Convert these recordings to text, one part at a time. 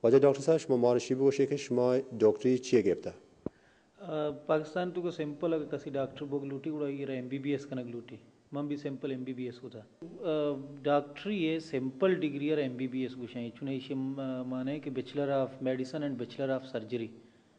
وجه دکتر صاحب شما معرفی بگوشه که شما دکتری چیه گرفته؟ पाकिस्तान तो को सिंपल अगर किसी डॉक्टर बोग लूटी उड़ा ये MBBS कनक लूटी मम भी सिंपल MBBS को था डॉक्टरी ये सिंपल डिग्री और MBBS को शायद चुने इसे माने कि bachelor of medicine and bachelor of surgery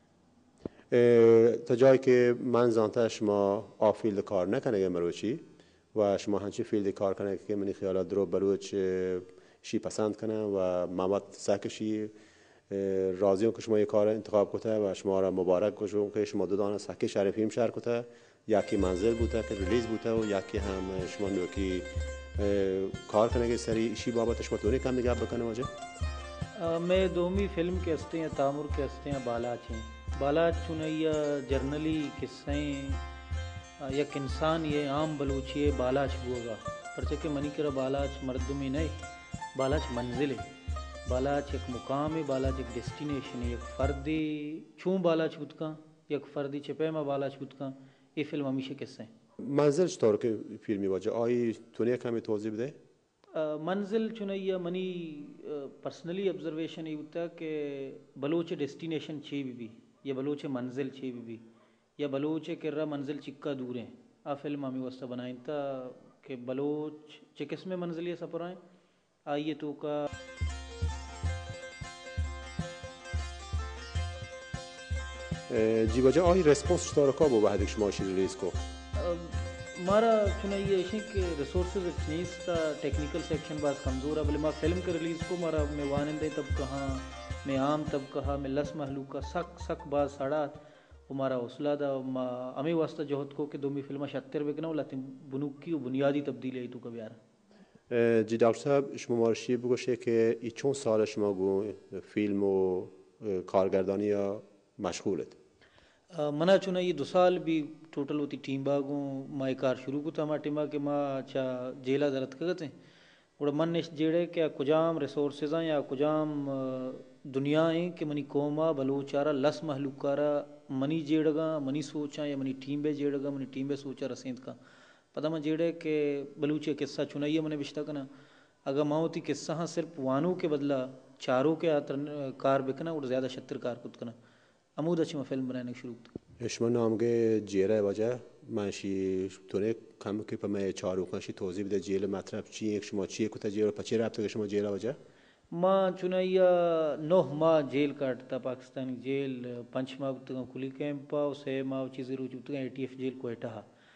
تا جایی که من زانته شما آفیلد کار نکنه مروچی و شما هنچی فیلد کار کنه که منی خیالات درو بروچ شی پسند کنه و محمد سکشی راضیون که شما یه کار انتخاب کته و شما را مبارک گوشون که شما دو دانه سکه شریفیم شهر کته یکی منزل بوده که ریلیز بوده و یکی هم شما نوکی کار کنه که سری شی بابت شما تونه کم نگاه بکنه واجه मैं दोमी फिल्म के हस्ते हैं तामुर के हस्ते हैं बालाच हैं बालाच चुनैया जर्नली किस्सें एक इंसान ये आम बलूची है बालाच होगा पर चके मनी करा बालाच मर्दमी नहीं बालाच मंजिल है बालाच एक मुकाम है बालाच एक डेस्टिनेशन है एक फ़र्दी छूँ बालाच बुतका एक फ़र्दी चपे में बालाच बुतका ये फिल्म हमेशा किस्से منزل چطور که فیلمی واجه آیی تونه کمی توضیح بده मंजिल चुनैया मनी पर्सनली ऑब्जर्वेशन ये होता है कि बलोच डेस्टिनेशन छे भी या बलोच मंजिल छे भी या बलोच किर्रा मंजिल चिक्का दूर हैं आ फिल्म हमें वास्ता बनाई था कि बलोच चिकिस में मंजिल ये सफ़र आए आइए तो का जी वाجه آیی رسپانس چطور که با بعدش ماشی ریلیز کو हमारा चुनाई ऐसे कि रिसोर्सेज चीज़ का टेक्निकल सेक्शन बास कमज़ोर है बोले मैं फिल्म के रिलीज़ को मारा मैं वानंदे तब कहाँ मैं आम तब कहा मैं लस महलूक का सक बास साड़ा हमारा हौसला दा हमें वास्ता जहद को कि दोमी फिल्म 76 बेकना लाती बुनुक की बुनियादी तब्दीली है तो कभी यार جی دکتر صاحب شما معرفی بگوشه که ای چون سال شما گو فیلم و کارگردانی یا مشغولت मना चुना ये 2 साल भी टोटल होती टीम बागों माई कार शुरू को था मा टीमा के माँ अच्छा जेला दरत करते हैं और मन ने जेड़े क्या कुजाम रिसोर्सेज हैं या कुजाम दुनिया हैं कि मनी कोमा बलूचारा लस महलूकारा मनी जेड़गा मनी सोचा या मनी टीम बे जेड़गा मनी टीम बे सोचा रसेंद का पता मैं जेड़े के बलूचे किस्सा चुनाइए मैंने बिश्ता करना अगर माओती किस्सा हाँ सिर्फ वानों के बदला चारों के कार बिकना और ज़्यादा 76 कार कुद करना अमूद अच्छी फिल्म बनाने शुरू شما نامگه جیره واجه منشی تونه کم که پا چارو کنشی توضیح بده جیل مطلب چیه شما چیه کتا جیل پچه رابطه که شما جیل واجه माँ चुनाइया 9 माह जेल काटता पाकिस्तानी जेल 5 माह तक खुली कैंप पाओ 6 माह चीज़ें रोज तक ATF जेल कोयटा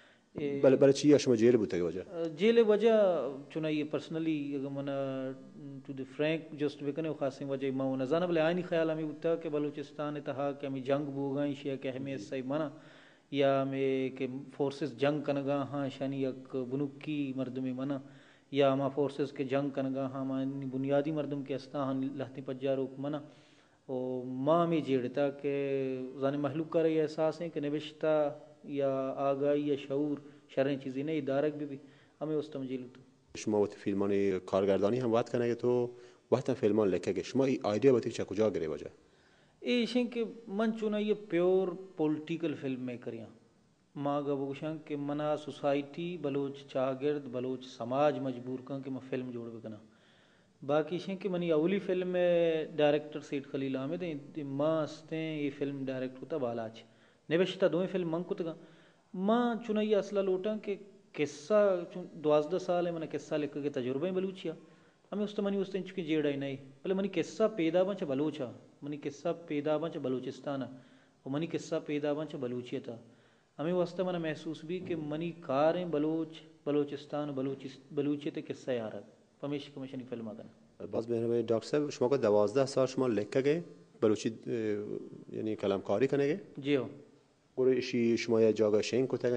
बल چیه شما جیل بوده که واجه जेल वजह चुनाइया पर्सनली अगर मना टू द फ्रैंक जस्ट बेकने खासिम वजह माँ न जाना भले आनी ख्याल हमें होता कि बलूचिस्तान तहा कि हमें जंग बोगा शिया कि हमें सही मना या हमें के फोर्सेस जंग कनगा हाँ शानी एक बुनुकी मर्दम मना या हमा फोर्सेस के जंग कनगा हाँ मानी बुनियादी मर्दम के अस्ता हाँ लहती पज्जारोक मना और माँ में जेड़ता के जाने महलूक का रही एहसास है कि नविश्ता या आगाही या शऊर शरें चीज़ें नहीं दारक भी हमें उस तमजील तो شما وقتی فیلمانی کارگردانی هم وقت کنه که تو وقتا فیلمان لکه که شما ای آیدیا وقتی چه کجا گره واجه ये कि मन चुना ये प्योर पॉलिटिकल फिल्म मेकर यहाँ माँ गबूशां कि मना सोसाइटी बलोच चागिर्द बलोच समाज मजबूर का कि मैं फिल्म जोड़ बना बाकी शें कि मनी अवली फिल्म में डायरेक्टर सेठ खलील आमिद माँ हंसते ये फिल्म डायरेक्ट होता बालाच निवेशता दो फिल्म मंग कुतगा माँ चुना ये असला लोटा कि किस्सा 12 साल है मैंने किस्सा लिख के तजुर्बे बलूचिया हमें उस मनी उस दिन चुकी जेड़ा ही नहीं पहले मनी किस्सा पैदा बच बलूचा मनी किस्सा पैदा बच बलूचिस्तान और मनी किस्सा पैदा बच बलूचिया था हमें वास्ते मैंने महसूस भी कि मनी कार हैं बलूचिस्तान बलूचियत किस्सा यार हमेशा कमीशन फिल्म आगन باز به دکتر صاحب شما که 12 سال شما لکه بلوچی یعنی کلمکاری کنه जी हो और شما یه جاگاه شین کته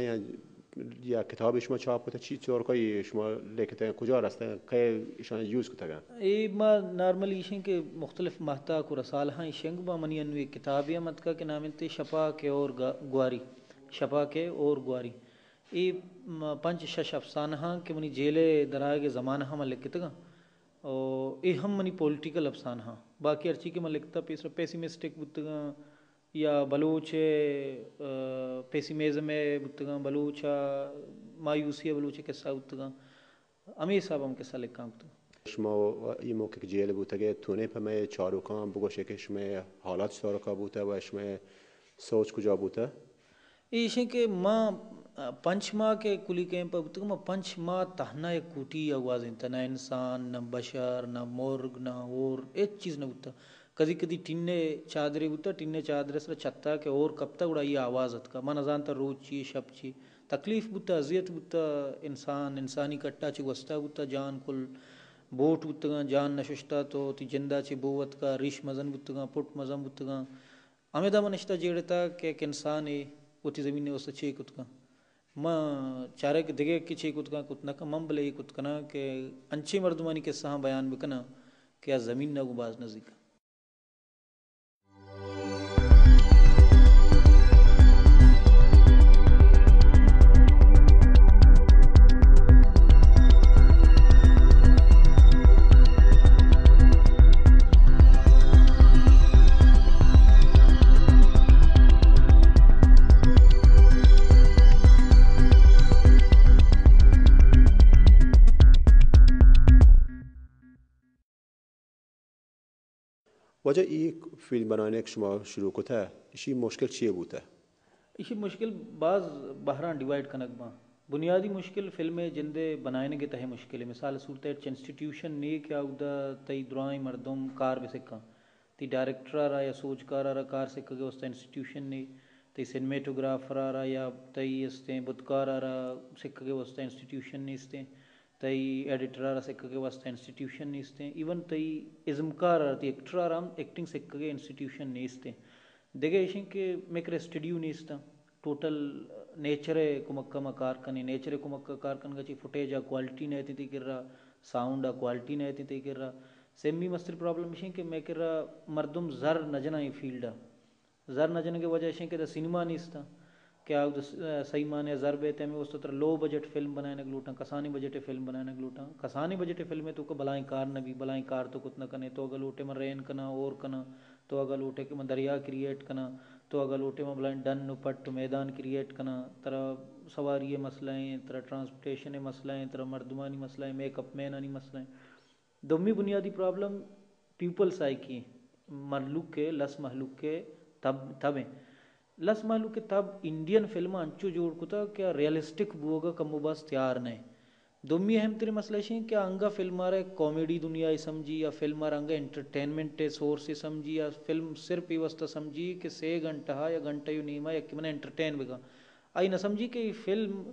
یا کتاب شما چاپ کته چی طور که شما لکته کجا رسته که ایشان یوز کته ये माँ नॉर्मली इशें के मुख्तलिफ महता को रसाल हाँ इशेंग बा मनी अनवी किताबिया मत का के नाम ते शपा के और ग्वारी शपा के और ग्वारी ये 5-6 अफसाना हाँ कि मनी जेले दराए के ज़माना हाँ मैं लिखते गा और ये हम मनी पॉलिटिकल अफसाना हाँ बाकी अर्ची के मैं लिखता पेसिमिस्टिक बुतगा या बलूच पेसिमिज़म बुतगा बलूचा मायूसी बलूच किस्सा बुतगा अमीर साहब हम किस्सा लिखा شما این موقع که جیل بوده که تونه پمه چاروکان بگوشه که شما حالات چاروکا بوده و شما सोच कुछ होता है इसे के माँ पंचमा के कुली के पर माँ पंचमा तहना एक कुटी आवाज इंता ना इंसान ना बशर ना मोर्ग ना और एक चीज़ ना होता कभी कभी टिन्ने चादरे होता टिन्ने चादरे से छत्ता के और कब तक उड़ा ये आवाज़ का माँ नजान ता रोज ची शब ची तकलीफ बुता अज़ियत बुता इंसान इंसानी कट्टा ची वस्ता बुता जान कुल बोट बुता जान नशुष्टा तो ती जिंदा ची बोवत का रिश मजन बुता पुट मजन बुता आमेदा मनश्ता जेड़ता के एक इंसान है उती ज़मीन ने उससे छे कुछ का माँ चारे के दिगे की छे कुछ का कुतना का मम्बले कुछ कना के अंचे मर्दमानी के सहा बयान बिकना के आ ज़मीन ना गुबाज नज़ीक वजह एक फिल्म बनाने के शुमा शुरू को था इसी मुश्किल चीज़ होता है इसी मुश्किल बाज बहरान डिवाइड कनक बा बुनियादी मुश्किल फिल्में जिंदे बनाने के तहे मुश्किल है मिसाल सूरत इंस्टीट्यूशन ने क्या उदा तई दुराई मर्दम कार में सिक्का ती डायरेक्टर आ रहा या सोचकार आ रहा कार सिक्का के उसका इंस्टीट्यूशन ने तई सिनेमेटोग्राफर आ रहा या तई इसते बुतकार आ रहा सिक्का के उसका इंस्टीट्यूशन ने इसते तई एडिटर आ रहा सिक्का के वास्ते इंस्टीट्यूशन ने इसते इवन तई इज़्मकार आ रहा एक्टर आ रहा एक्टिंग सिक्का के इंस्टीट्यूशन ने इसते देखे इसी के मेरे स्टूडियो ने इसता टोटल नेचरे कुमक्का मकार कने नेचरे कुमक्का कार कन गची फुटेज आ क्वालिटी ने थी कर रहा साउंड आ क्वालिटी ने थी कर रहा सेमी मस्तर प्रॉब्लम इसी के मैं कर रहा मर्दम जर नजना ही फील्ड जर नजन के वजह से के सिनेमा नहीं इसता क्या सही माने ज़र बेते में उस तरह लो बजट फिल्म बनाने के लूटा कसानी बजट फिल्म बनाने के लूटा कसानी बजट फिल्म में तो को बलाई कार न भी बलाई कार तो कुछ न कने तो अगर लूटे में रेन कना और कना तो अगर लूटे के में दरिया क्रिएट कना तो अगर लूटे में बलाई डन पट्ट मैदान क्रिएट कना तरह सवारी मसलाएँ तरह ट्रांसपोर्टेशन मसलाएँ तरह मर्दमानी मसलाएँ मेकअप मैनानी मसलाएँ दमी बुनियादी प्रॉब्लम पीपल्स आई की मरलूक के लस महलूक के तबें लस मालू के तब इंडियन फिल्म अंचू जोड़ को था क्या रियलिस्टिक बुआगा कम बस तैयार नहीं दुमी अहम तेरे मसले से क्या अंगा फिल्म आ रहा है कॉमेडी दुनिया समझी या फिल्म आ रहा एंटरटेनमेंट सोर्स समझी या फिल्म सिर्फ ही वस्ता समझी कि 6 घंटा या घंटा यू नीमा या कि मैंने एंटरटेन बिका आई ना समझी कि फिल्म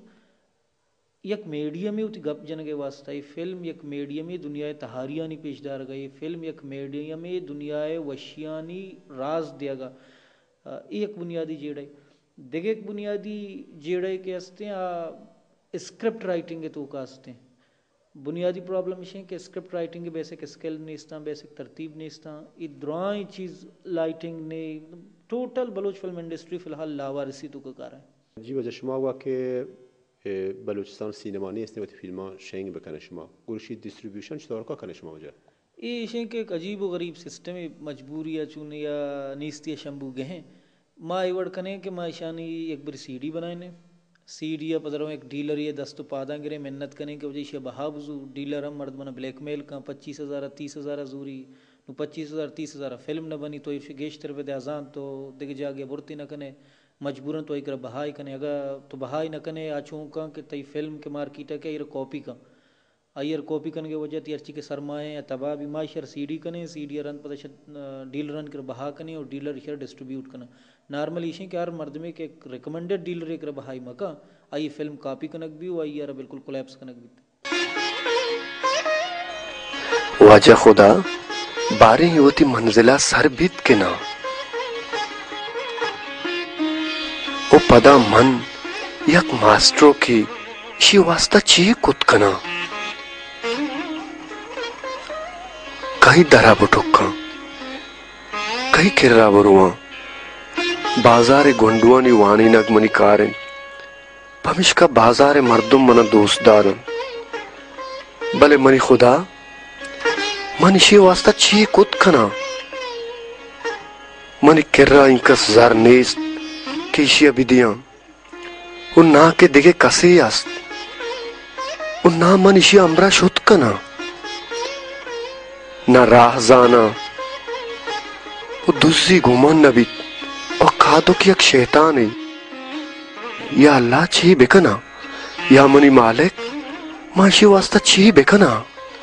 एक मीडियम ही उती गप जन के वास्ता फिल्म एक मीडियम ही दुनिया तहारिया नहीं पेशदार गई फिल्म एक मीडियम ही दुनिया वशियानी राज देगा एक बुनियादी जेड़े देखे एक बुनियादी जेड़े के हंसते हैं स्क्रिप्ट राइटिंग के तो का हंसते हैं बुनियादी प्रॉब्लम इसे कि स्क्रिप्ट राइटिंग के बेसिक स्किल नहीं इसता बेसिक तरतीब नहीं इसता इधराई चीज़ लाइटिंग ने टोटल बलोच फिल्म इंडस्ट्री फिलहाल लावारिसी तो का कारण है जी वजह शुमा हुआ कि बलूचिस्तान सिनेमा नहीं इसने वो फिल्म शेंग बकने शुमा गुरशी डिस्ट्रीब्यूशन चतौर का करने शुमा वजह ये इसे के एक अजीब व गरीब सिस्टम मजबूरी या चुन या नीस्ती शंभू गए माँ इवड़ कने के माँ ईशानी एक बार सीडी बनाए सीडी या पदरों एक डीलर ये दस्त पादा गिरे मेहनत करने के वजह से बहावजू डीलर हम मर्द बना ब्लैकमेल का 25,000 30,000 जूरी 25,000 30,000 फिल्म न बनी तो इसे गेश्तर पे आजान तो दिख जागे बुरती न कने मजबूरन तो एक बहाई कने अगर तो बहाई न कने आछू का कि तई फिल्म के मार्केट के ये कॉपी का आयर कॉपी करने के वजह ती अर्ची के सरमाए या तबाह भी माशर सीडी कने सीडी रन पता डीलर कर बहा कने और डीलर शर डिस्ट्रीब्यूट करना नॉर्मल इशे के यार मर्द में के रिकमेंडेड डीलर एक बहाई मका आई फिल्म कॉपी कनक भी आई यार बिल्कुल कोलैप्स कनक भी वाजा खुदा बारे होती मंजिला सरबित के ना ओ पदा मन यक मास्टरों की शी वास्ता ची कुत कना कहीं दरा बुटुक्का कहीं किर्रा बरुआ बाजार गुंडुआनी वाणी नगमनी कारें भविष्य का बाजार मर्दुम मना दोस्तदारन भले मनी खुदा मनीषी वास्ता ची कुत खना मनी किर्रा इंकस जार नेस्त केशिया बिदियां उन ना के दिगे कसे यास्त उन ना मनीषी अमरा शुद्ध कना न राहजाना वो दूसरी घुमन नबी और खादो की एक शैतान है या अल्लाह छी बेकना या मनी मालिक माशी वास्ता छी बेकना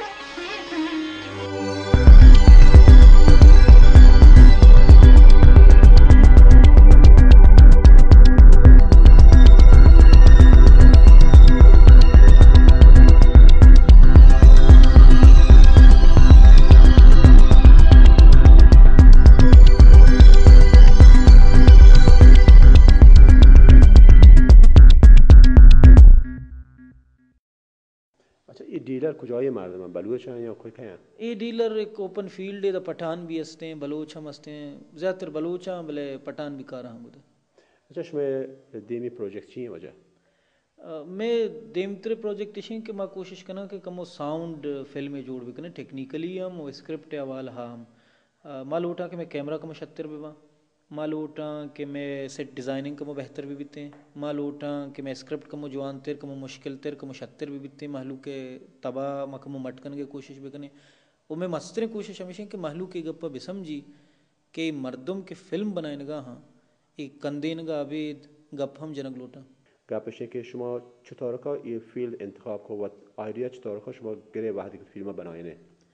अच्छा ये डीलर कुजाई मर्द में बलूच हैं या कोई कहीं ये डीलर एक ओपन फील्ड है, तो पठान भी हंसते हैं, बलोच हम हंसते हैं, ज़्यादातर बलोच हैं, भले पठान भी कार हम बुधे। अच्छा इसमें देमी प्रोजेक्ट चाहिए वजह मैं देमतरे प्रोजेक्ट इशें कि मैं कोशिश करना कि कमो साउंड फिल्म जोड़ भी करना टेक्निकली हम वो स्क्रिप्ट अवाल हम माल उठा कि मैं कैमरा कमो 76 भी माल उठा कि मैं सेट डिज़ाइनिंग कमो बेहतर भी बीते माल उठा कि मैं स्क्रिप्ट कमो जवान तेर कमो मुश्किल तेर कमो 76 भी बीते महलू के तबाह मकमो मटकन के कोशिश भी करने वो मैं मस्तरे कोशिश हमेशा कि महलू के गप्पा भी समझी कि मर्दों के फिल्म बनाए नगा हाँ एक कंदे नगा अबेद गप हम जनक लोटा قبلش که شما چطور که این فیلد انتخاب کو و آیدیا چطور که شما گره وحدی که فیلم بناینه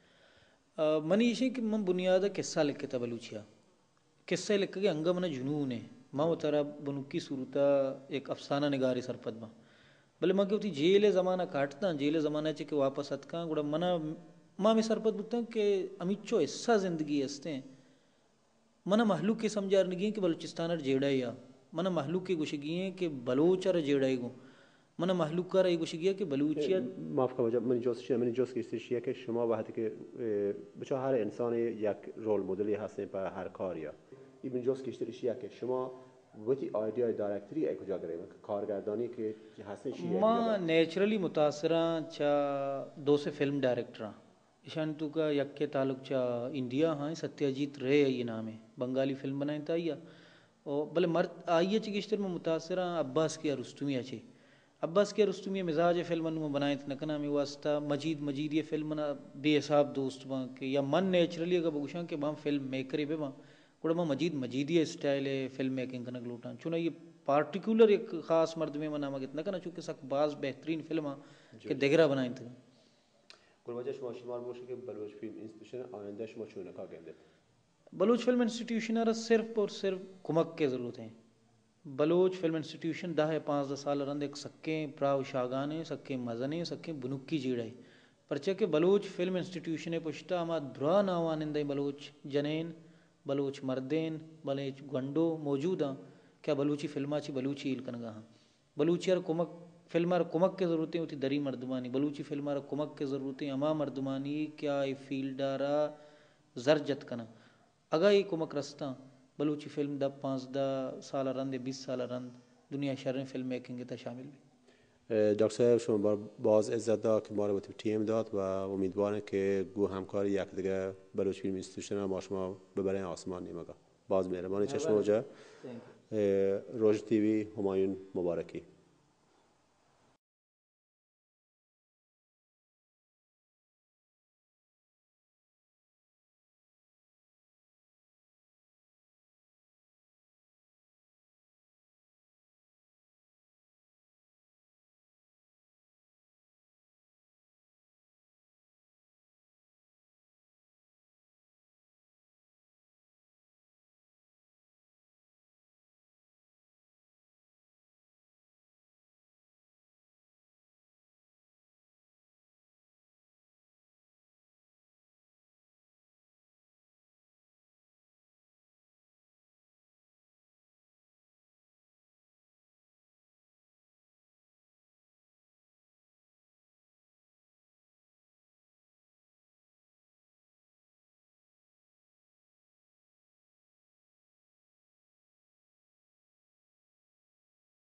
मनी इशे कि मैं बुनियादा किस्सा लिख के बलूचिया किस्सा लिख के अंगा मना जुनून है माँ वो तारा बनुकी सूरता एक अफसाना निगारी सरपद माँ भले माँ की होती जेले ज़माना काटता जेले ज़माना चे कि वापस अतका गुड़ा मना माँ में सरपद बुता कि अमिच्चो ऐसा ज़िंदगी हंसते हैं मना महलूक के समझार निगी कि बलूचिस्तान जेड़ा या मना महलूक के गुशगी हैं कि बलोचर जेड़ा गो मना महलूक का रही गुशगी कि बलूचिया माफ کنم جب من جوز کیستشیه که شما وقتی که بچه هر انسان یک رول مدلی هستن پر هر کاریا این من جوز کیستشیه که شما وقتی آیدیا دایرکتری ای کجا گریم کارگردانی که هستن چیه माँ नेचुरली मुतासरा चा दो से फिल्म डायरेक्टर ईशान तू का यक के ताल्लुक चा इंडिया हाँ सत्यजीत रे ये नाम है बंगाली फिल्म बनाई था या और भले मर्द आइए चिकित्सर में मुतासरा अब्बास की रुस्तुमी अच्छी अब्बास की रुस्तुमी मिजाज फिल्म में बनाए थे नकना में वास्ता मजीद ये फिल्म ना बेहिसाब दोस्त वहाँ के या मन नेचुरली अगर बगुशा के वहाँ फिल्म मेकर है वहाँ कुड़ा वहाँ मजीद ये स्टाइल है फिल्म मेकिंग करने लूटा चुना ये पार्टिकुलर एक ख़ास मर्द में मना कितना करना चूँकि सकबाज बेहतरीन फिल्म के देगरा बनाए थे कुल वजह शुमार बोशे के बलूच फिल्म इंस्टीट्यूशन आइंदा शुमा चुना का गेंदे बलूच फिल्म इंस्टीट्यूशन आ सिर्फ और सिर्फ कुमक के ज़रूरत है बलूच फिल्म इंस्टीट्यूशन 10-5 साल रंद एक सक्के प्राव शागाने सक्के मजने सक्के बुनुक्की जीड़े परचे के बलूच फिल्म इंस्टीट्यूशन पुश्ता अमा द्रा नावानिंद बलूच जनेन बलूच मर्देन बलूच गंडो मौजूदा क्या बलूची फिल्मा ची बलूची इलकनगा हाँ बलूची यार कुमक फिल्म यार कुमक के ज़रूरतें होती दरी मर्दमानी बलूची फिल्म यार कुमक के ज़रूरतें अमा मर्दमानी क्या ये फील्डारा जरजत कना अगा ये कुमक रस्ता बलूची फिल्म 10-15 साल रंद 20 साल रंद दुनिया शहर फिल्म मेकिंग के शामिल भी دکتر صاحب شما باز عزت داد که ما رو به تیم داد و امیدوارم که گو همکاری یک دیگه بلوچ فیلم اینستیتوشن ما شما ببرین آسمان نیمگا باز مهربانی چشم وجه روز تیوی همایون مبارکی